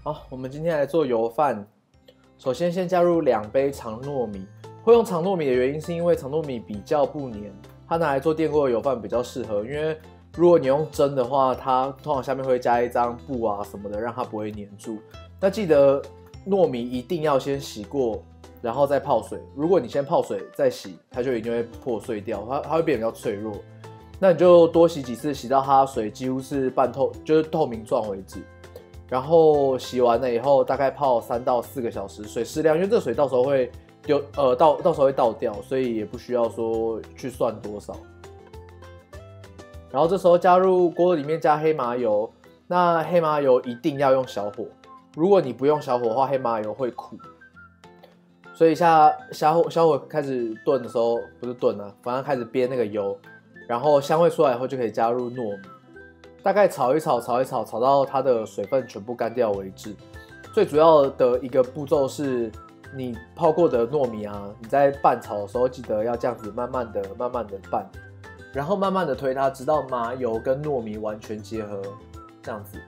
好，我们今天来做油饭。首先，先加入2杯长糯米。会用长糯米的原因是因为长糯米比较不黏，它拿来做电锅的油饭比较适合。因为如果你用蒸的话，它通常下面会加一张布啊什么的，让它不会黏住。那记得糯米一定要先洗过，然后再泡水。如果你先泡水再洗，它就一定会破碎掉，它会变得比较脆弱。那你就多洗几次，洗到它水几乎是半透，就是透明状为止。然后洗完了以后，大概泡3到4个小时，水适量，因为这水到时候会到时候会倒掉，所以也不需要说去算多少。然后这时候加入锅里面加黑麻油，那黑麻油一定要用小火，如果你不用小火的话，黑麻油会苦。所以小火开始炖的时候，不是炖啊，反正开始煸那个油，然后香味出来以后就可以加入糯米。大概炒一炒到它的水分全部干掉为止。最主要的一个步骤是，你泡过的糯米啊，你在拌炒的时候记得要这样子慢慢的拌，然后慢慢的推它，直到麻油跟糯米完全结合，这样子。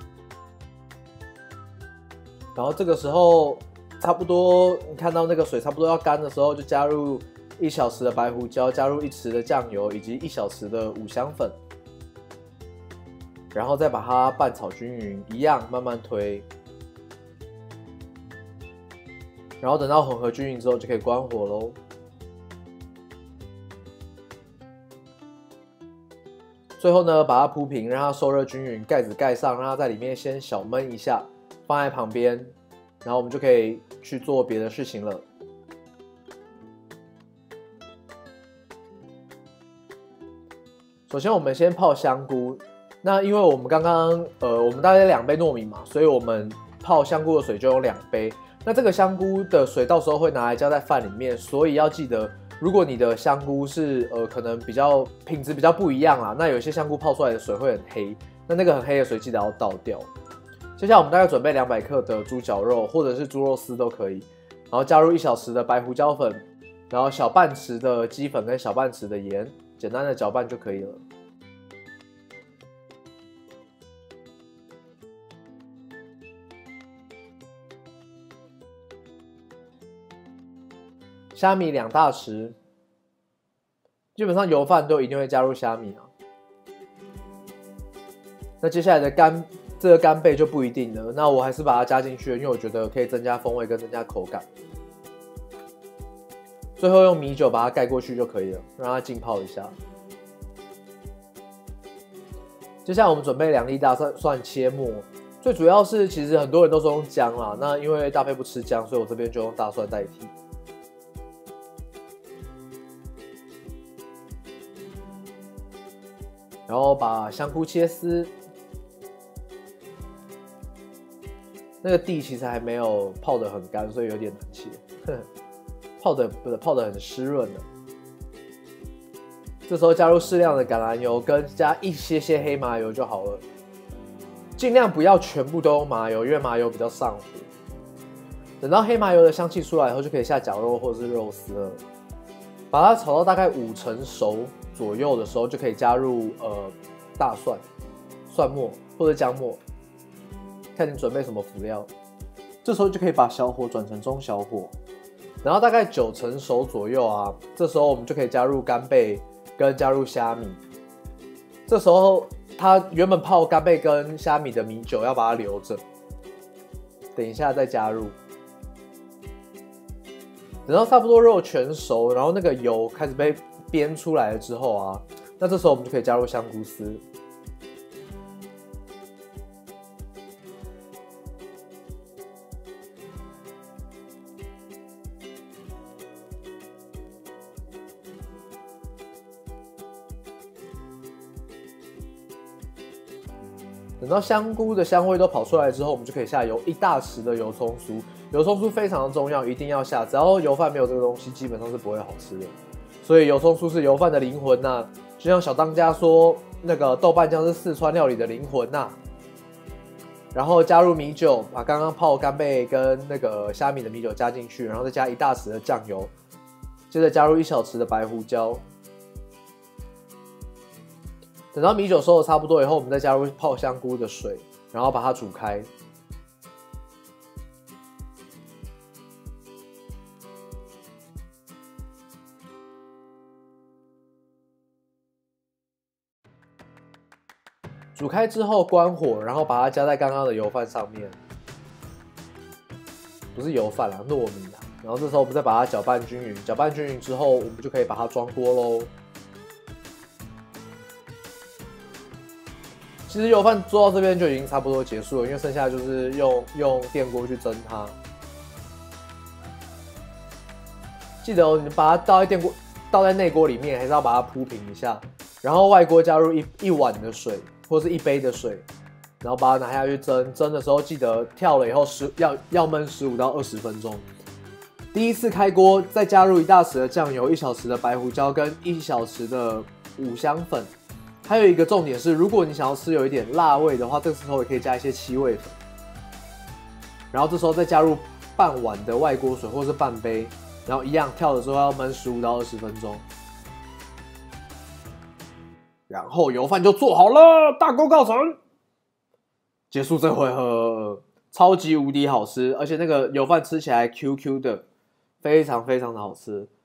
然后这个时候差不多，你看到那个水差不多要干的时候，就加入1小匙的白胡椒，加入1匙的酱油，以及1小匙的五香粉。然后再把它拌炒均匀，一样慢慢推，然后等到混合均匀之后就可以关火咯。最后呢，把它铺平，让它受热均匀，盖子盖上，让它在里面先小焖一下，放在旁边，然后我们就可以去做别的事情了。首先我们先泡香菇。那因为我们刚刚我们大概2杯糯米嘛，所以我们泡香菇的水就用2杯。那这个香菇的水到时候会拿来浇在饭里面，所以要记得，如果你的香菇是可能品质比较不一样啦，那有些香菇泡出来的水会很黑，那个很黑的水记得要倒掉。接下来我们大概准备200克的猪绞肉或者是猪肉丝都可以，然后加入1小匙的白胡椒粉，然后小半匙的鸡粉跟小半匙的盐，简单的搅拌就可以了。虾米2大匙，基本上油饭都一定会加入虾米啊。那接下来的这个干贝就不一定了，那我还是把它加进去了，因为我觉得可以增加风味跟增加口感。最后用米酒把它盖过去就可以了，让它浸泡一下。接下来我们准备2粒大蒜切末，最主要是其实很多人都是用姜啦，那因为大飞不吃姜，所以我这边就用大蒜代替。然后把香菇切丝，那个地其实还没有泡得很干，所以有点难切，泡得很湿润了。这时候加入适量的橄榄油，跟加一些黑麻油就好了。尽量不要全部都用麻油，因为麻油比较上火。等到黑麻油的香气出来以后，就可以下绞肉或者是肉丝了。把它炒到大概5成熟左右的时候，就可以加入大蒜、蒜末或者姜末，看你准备什么辅料。这时候就可以把小火转成中小火，然后大概9成熟左右啊，这时候我们就可以加入干贝跟加入虾米。这时候它原本泡干贝跟虾米的米酒要把它留着，等一下再加入。等到差不多肉全熟，然后那个油开始被煸出来了之后啊，那这时候我们就可以加入香菇丝。等到香菇的香味都跑出来之后，我们就可以下1大匙的油葱酥。油葱酥非常的重要，一定要下。只要油饭没有这个东西，基本上是不会好吃的。所以油葱酥是油饭的灵魂呐，就像小当家说，那个豆瓣酱是四川料理的灵魂呐。然后加入米酒，把刚刚泡干贝跟那个虾米的米酒加进去，然后再加1大匙的酱油，接着加入1小匙的白胡椒。等到米酒收的差不多以后，我们再加入泡香菇的水，然后把它煮开。 煮开之后关火，然后把它加在刚刚的油饭上面，不是油饭啦，糯米啦。然后这时候我们再把它搅拌均匀，搅拌均匀之后，我们就可以把它装锅喽。其实油饭做到这边就已经差不多结束了，因为剩下就是用电锅去蒸它。记得哦，你把它倒在内锅里面，还是要把它铺平一下。然后外锅加入一碗的水，或是1杯的水，然后把它拿下去蒸。蒸的时候记得跳了以后要焖15到20分钟。第一次开锅，再加入1大匙的酱油、1小匙的白胡椒跟1小匙的五香粉。还有一个重点是，如果你想要吃有一点辣味的话，这时候也可以加一些七味粉。然后这时候再加入半碗的外锅水或是半杯，然后一样跳的时候要焖15到20分钟。然后油饭就做好了，大功告成，结束这回合，超级无敌好吃，而且那个油饭吃起来 QQ 的，非常非常的好吃。